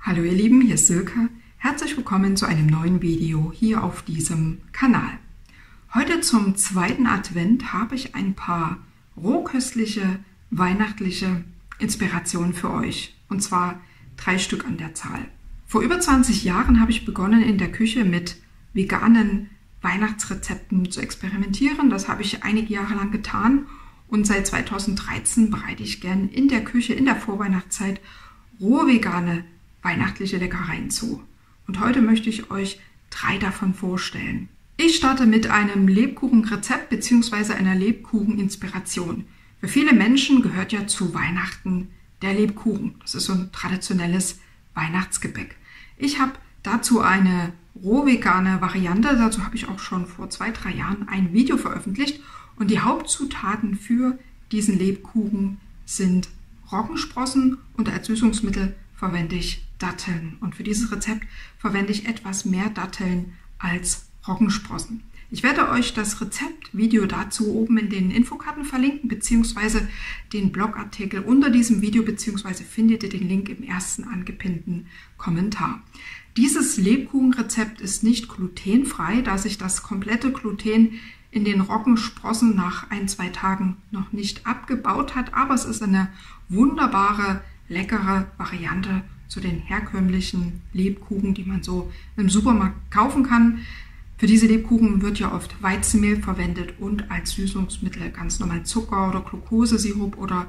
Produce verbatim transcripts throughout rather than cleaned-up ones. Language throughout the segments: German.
Hallo ihr Lieben, hier ist Silke. Herzlich willkommen zu einem neuen Video hier auf diesem Kanal. Heute zum zweiten Advent habe ich ein paar rohköstliche, weihnachtliche Inspirationen für euch. Und zwar drei Stück an der Zahl. Vor über zwanzig Jahren habe ich begonnen, in der Küche mit veganen Weihnachtsrezepten zu experimentieren. Das habe ich einige Jahre lang getan. Und seit zweitausenddreizehn bereite ich gern in der Küche in der Vorweihnachtszeit rohe vegane weihnachtliche Leckereien zu. Und heute möchte ich euch drei davon vorstellen. Ich starte mit einem Lebkuchenrezept bzw. einer Lebkucheninspiration. Für viele Menschen gehört ja zu Weihnachten der Lebkuchen. Das ist so ein traditionelles Weihnachtsgebäck. Ich habe dazu eine roh vegane Variante. Dazu habe ich auch schon vor zwei, drei Jahren ein Video veröffentlicht. Und die Hauptzutaten für diesen Lebkuchen sind Roggensprossen und als Süßungsmittel verwende ich Datteln. Und für dieses Rezept verwende ich etwas mehr Datteln als Roggensprossen. Ich werde euch das Rezeptvideo dazu oben in den Infokarten verlinken, beziehungsweise den Blogartikel unter diesem Video, beziehungsweise findet ihr den Link im ersten angepinnten Kommentar. Dieses Lebkuchenrezept ist nicht glutenfrei, da sich das komplette Gluten in den Roggensprossen nach ein, zwei Tagen noch nicht abgebaut hat, aber es ist eine wunderbare, leckere Variante zu den herkömmlichen Lebkuchen, die man so im Supermarkt kaufen kann. Für diese Lebkuchen wird ja oft Weizenmehl verwendet und als Süßungsmittel ganz normal Zucker oder Glukosesirup oder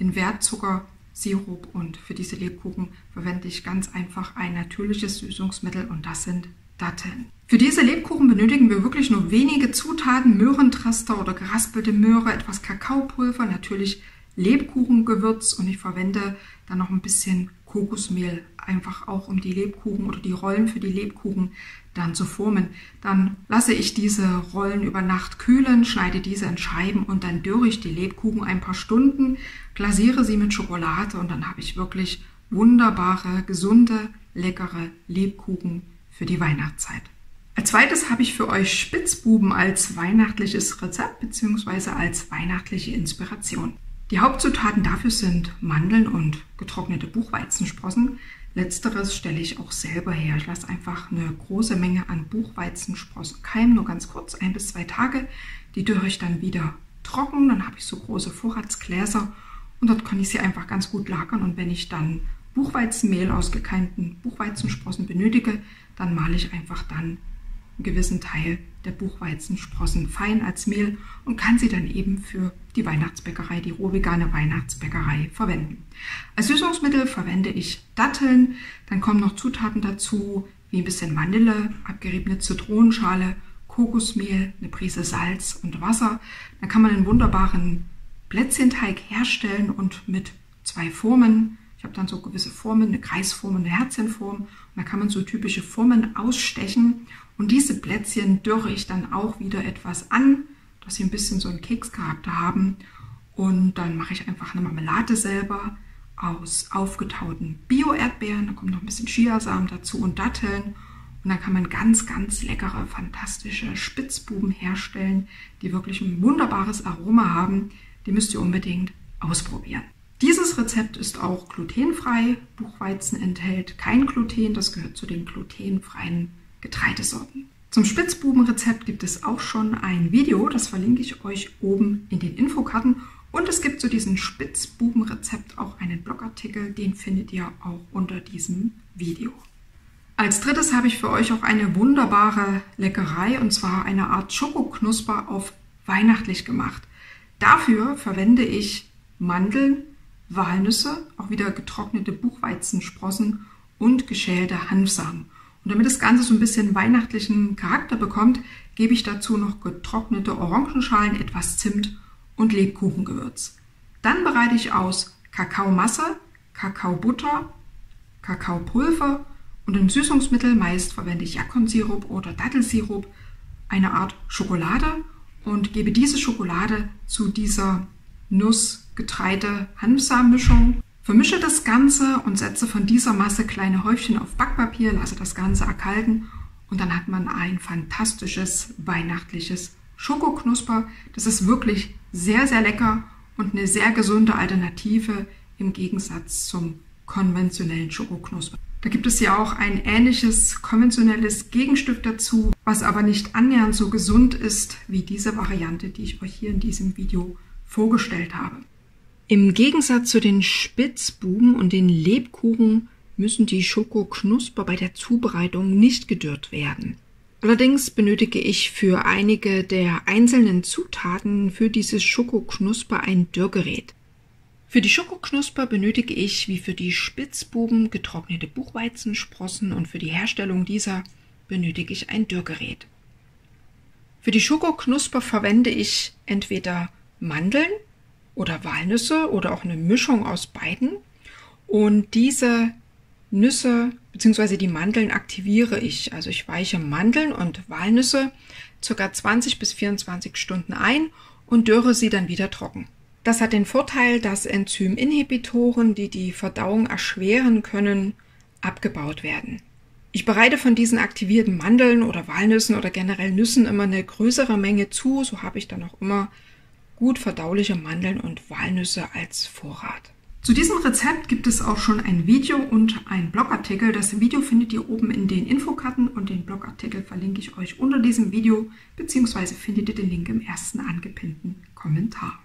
Invertzuckersirup. Und für diese Lebkuchen verwende ich ganz einfach ein natürliches Süßungsmittel und das sind Datteln. Für diese Lebkuchen benötigen wir wirklich nur wenige Zutaten: Möhrentrester oder geraspelte Möhre, etwas Kakaopulver, natürlich Lebkuchengewürz und ich verwende dann noch ein bisschen Kokosmehl, einfach auch um die Lebkuchen oder die Rollen für die Lebkuchen dann zu formen. Dann lasse ich diese Rollen über Nacht kühlen, schneide diese in Scheiben und dann dürre ich die Lebkuchen ein paar Stunden, glasiere sie mit Schokolade und dann habe ich wirklich wunderbare, gesunde, leckere Lebkuchen für die Weihnachtszeit. Als zweites habe ich für euch Spitzbuben als weihnachtliches Rezept bzw. als weihnachtliche Inspiration. Die Hauptzutaten dafür sind Mandeln und getrocknete Buchweizensprossen. Letzteres stelle ich auch selber her. Ich lasse einfach eine große Menge an Buchweizensprossen keimen, nur ganz kurz, ein bis zwei Tage. Die dürre ich dann wieder trocken. Dann habe ich so große Vorratsgläser und dort kann ich sie einfach ganz gut lagern. Und wenn ich dann Buchweizenmehl aus gekeimten Buchweizensprossen benötige, dann male ich einfach dann einen gewissen Teil der Buchweizensprossen fein als Mehl und kann sie dann eben für die Weihnachtsbäckerei, die roh vegane Weihnachtsbäckerei verwenden. Als Süßungsmittel verwende ich Datteln, dann kommen noch Zutaten dazu, wie ein bisschen Vanille, abgeriebene Zitronenschale, Kokosmehl, eine Prise Salz und Wasser. Dann kann man einen wunderbaren Plätzchenteig herstellen und mit zwei Formen, ich habe dann so gewisse Formen, eine Kreisform und eine Herzchenform, und da kann man so typische Formen ausstechen und diese Plätzchen dürre ich dann auch wieder etwas an, dass sie ein bisschen so einen Kekscharakter haben. Und dann mache ich einfach eine Marmelade selber aus aufgetauten Bio-Erdbeeren. Da kommt noch ein bisschen Chiasamen dazu und Datteln. Und dann kann man ganz, ganz leckere, fantastische Spitzbuben herstellen, die wirklich ein wunderbares Aroma haben. Die müsst ihr unbedingt ausprobieren. Dieses Rezept ist auch glutenfrei. Buchweizen enthält kein Gluten. Das gehört zu den glutenfreien Getreidesorten. Zum Spitzbubenrezept gibt es auch schon ein Video, das verlinke ich euch oben in den Infokarten. Und es gibt zu diesem Spitzbubenrezept auch einen Blogartikel, den findet ihr auch unter diesem Video. Als drittes habe ich für euch auch eine wunderbare Leckerei, und zwar eine Art Schokoknusper auf weihnachtlich gemacht. Dafür verwende ich Mandeln, Walnüsse, auch wieder getrocknete Buchweizensprossen und geschälte Hanfsamen. Und damit das Ganze so ein bisschen weihnachtlichen Charakter bekommt, gebe ich dazu noch getrocknete Orangenschalen, etwas Zimt und Lebkuchengewürz. Dann bereite ich aus Kakaomasse, Kakaobutter, Kakaopulver und im Süßungsmittel, meist verwende ich Jakonsirup oder Dattelsirup, eine Art Schokolade und gebe diese Schokolade zu dieser Nuss-Getreide-Hanfsamen-Mischung. Vermische das Ganze und setze von dieser Masse kleine Häufchen auf Backpapier, lasse das Ganze erkalten und dann hat man ein fantastisches weihnachtliches Schokoknusper. Das ist wirklich sehr, sehr lecker und eine sehr gesunde Alternative im Gegensatz zum konventionellen Schokoknusper. Da gibt es ja auch ein ähnliches konventionelles Gegenstück dazu, was aber nicht annähernd so gesund ist wie diese Variante, die ich euch hier in diesem Video vorgestellt habe. Im Gegensatz zu den Spitzbuben und den Lebkuchen müssen die Schokoknusper bei der Zubereitung nicht gedürrt werden. Allerdings benötige ich für einige der einzelnen Zutaten für dieses Schokoknusper ein Dürrgerät. Für die Schokoknusper benötige ich, wie für die Spitzbuben, getrocknete Buchweizensprossen und für die Herstellung dieser benötige ich ein Dürrgerät. Für die Schokoknusper verwende ich entweder Mandeln oder Walnüsse oder auch eine Mischung aus beiden. Und diese Nüsse bzw. die Mandeln aktiviere ich. Also ich weiche Mandeln und Walnüsse ca. zwanzig bis vierundzwanzig Stunden ein und dürre sie dann wieder trocken. Das hat den Vorteil, dass Enzyminhibitoren, die die Verdauung erschweren können, abgebaut werden. Ich bereite von diesen aktivierten Mandeln oder Walnüssen oder generell Nüssen immer eine größere Menge zu, so habe ich dann auch immer gut verdauliche Mandeln und Walnüsse als Vorrat. Zu diesem Rezept gibt es auch schon ein Video und ein Blogartikel. Das Video findet ihr oben in den Infokarten und den Blogartikel verlinke ich euch unter diesem Video, beziehungsweise findet ihr den Link im ersten angepinnten Kommentar.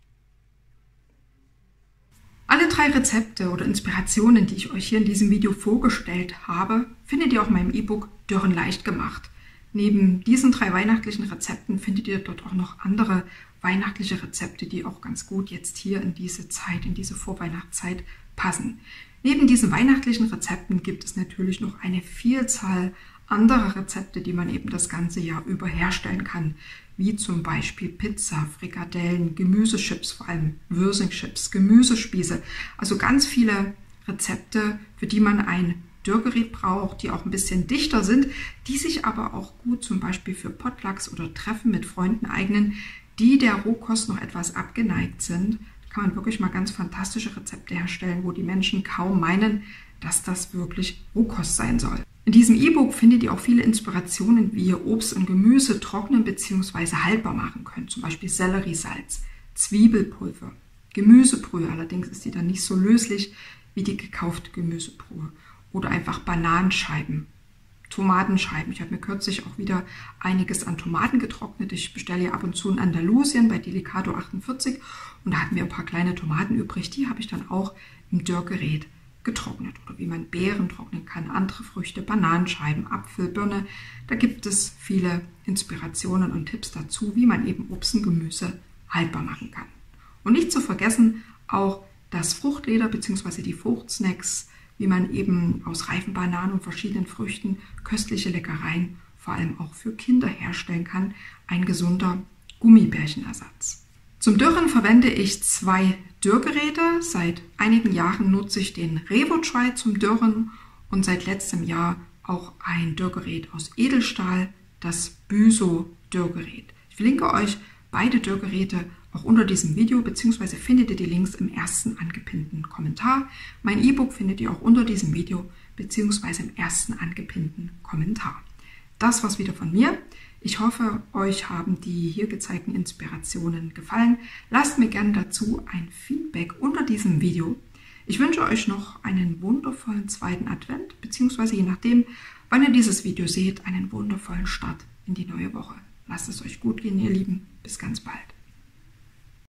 Alle drei Rezepte oder Inspirationen, die ich euch hier in diesem Video vorgestellt habe, findet ihr auch in meinem E-Book Dürren leicht gemacht. Neben diesen drei weihnachtlichen Rezepten findet ihr dort auch noch andere weihnachtliche Rezepte, die auch ganz gut jetzt hier in diese Zeit, in diese Vorweihnachtszeit passen. Neben diesen weihnachtlichen Rezepten gibt es natürlich noch eine Vielzahl anderer Rezepte, die man eben das ganze Jahr über herstellen kann, wie zum Beispiel Pizza, Frikadellen, Gemüsechips, vor allem Würsingchips, Gemüsespieße. Also ganz viele Rezepte, für die man ein Dürrgerät braucht, die auch ein bisschen dichter sind, die sich aber auch gut zum Beispiel für Potlucks oder Treffen mit Freunden eignen, die der Rohkost noch etwas abgeneigt sind. Da kann man wirklich mal ganz fantastische Rezepte herstellen, wo die Menschen kaum meinen, dass das wirklich Rohkost sein soll. In diesem E-Book findet ihr auch viele Inspirationen, wie ihr Obst und Gemüse trocknen bzw. haltbar machen könnt. Zum Beispiel Selleriesalz, Zwiebelpulver, Gemüsebrühe, allerdings ist die dann nicht so löslich wie die gekaufte Gemüsebrühe. Oder einfach Bananenscheiben, Tomatenscheiben. Ich habe mir kürzlich auch wieder einiges an Tomaten getrocknet. Ich bestelle ja ab und zu in Andalusien bei Delicato achtundvierzig und da hatten wir ein paar kleine Tomaten übrig. Die habe ich dann auch im Dürrgerät getrocknet. Oder wie man Beeren trocknen kann, andere Früchte, Bananenscheiben, Apfel, Birne. Da gibt es viele Inspirationen und Tipps dazu, wie man eben Obst und Gemüse haltbar machen kann. Und nicht zu vergessen auch das Fruchtleder bzw. die Fruchtsnacks, wie man eben aus reifen Bananen und verschiedenen Früchten köstliche Leckereien, vor allem auch für Kinder, herstellen kann. Ein gesunder Gummibärchenersatz. Zum Dürren verwende ich zwei Dürrgeräte. Seit einigen Jahren nutze ich den RevoTry zum Dürren und seit letztem Jahr auch ein Dürrgerät aus Edelstahl, das Büso Dürrgerät. Ich verlinke euch beide Dürrgeräte auch unter diesem Video, beziehungsweise findet ihr die Links im ersten angepinnten Kommentar. Mein E-Book findet ihr auch unter diesem Video, beziehungsweise im ersten angepinnten Kommentar. Das war's wieder von mir. Ich hoffe, euch haben die hier gezeigten Inspirationen gefallen. Lasst mir gerne dazu ein Feedback unter diesem Video. Ich wünsche euch noch einen wundervollen zweiten Advent, beziehungsweise je nachdem, wann ihr dieses Video seht, einen wundervollen Start in die neue Woche. Lasst es euch gut gehen, ihr Lieben. Bis ganz bald.